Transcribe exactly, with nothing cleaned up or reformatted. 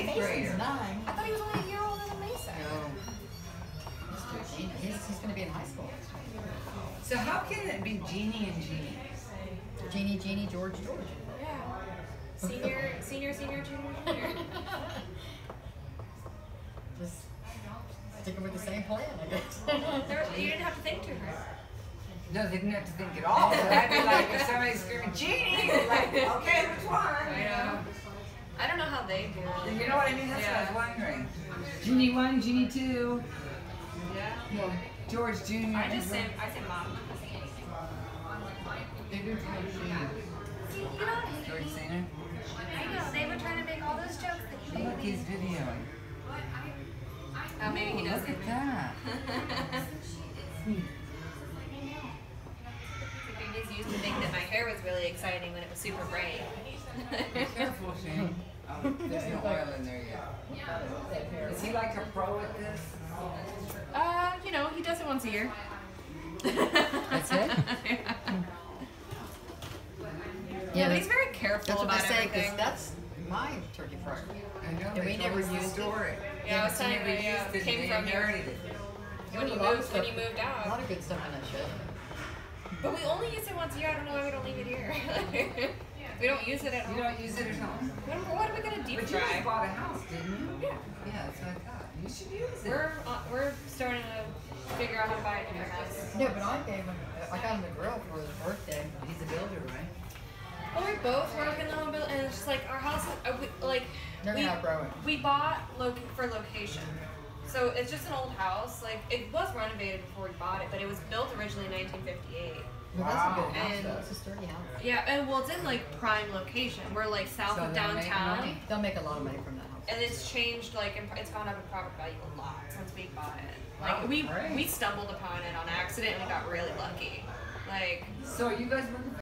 eighth grader. Nine. I thought he was only a year older than Mason. No. He's, he's, he's going to be in high school. So how can it be Jeannie and Jeannie? Jeannie, Jeannie, George, George. Yeah. Senior, senior, senior, junior, junior. Just sticking with the same plan, I guess. There, you didn't have to think too hard. No, they didn't have to think at all. But I'd be like, if somebody's screaming, Jeannie, you're like, okay, which one? I know. I don't know how they do it. You know what I mean? That's Yeah. what I was wondering. Jeannie one, Jeannie two, Yeah. well, George Junior I just say, I say mom. They do George Junior See, you know, George Senior. I know, they were trying to make all those jokes that you Look, he's videoing. Oh, maybe he Ooh, doesn't. Look at that. Babies used to think that my hair was really exciting when it was super bright. Be careful, Shane. Oh, there's no oil in there yet. Is he like a pro at this? Uh, you know, he does it once a year. That's it? Yeah. Yeah, Yeah, but he's very careful That's what about they say, everything. because that's my turkey fryer. I know. And they we told never us the used it. story. Yeah, I was but you telling never you, yeah, used it, came and from they your- inherited it. When you A lot of moved, when stuff- you moved A lot out. of good stuff in that shit. But we only use it once a year. I don't know why we don't leave it here. We don't use it at You home. don't use it at home. What, what are we gonna deep But you guys fry? bought a house, didn't you? Yeah. Yeah, that's what I thought. You should use it. We're uh, we're starting to figure out how to buy a new house. Yeah, but I gave him, I got him a grill for his birthday. He's a builder, right? Well, we both work in the home building, and it's just like our house. Uh, we, like They're we, gonna outgrow it. we bought loc for location, so it's just an old house. Like it was renovated before we bought it, but it was built originally in nineteen fifty-eight. Well, that's a Wow. good house, And- though. It's a sturdy house. Yeah, and well, it's in like prime location. We're like south So of they'll make downtown, money. They'll make a lot of money from that house. and it's changed. Like in, it's gone up in property value a lot since we bought it. Wow, Like we great. we stumbled upon it on accident and we got really lucky. Like So are you guys looking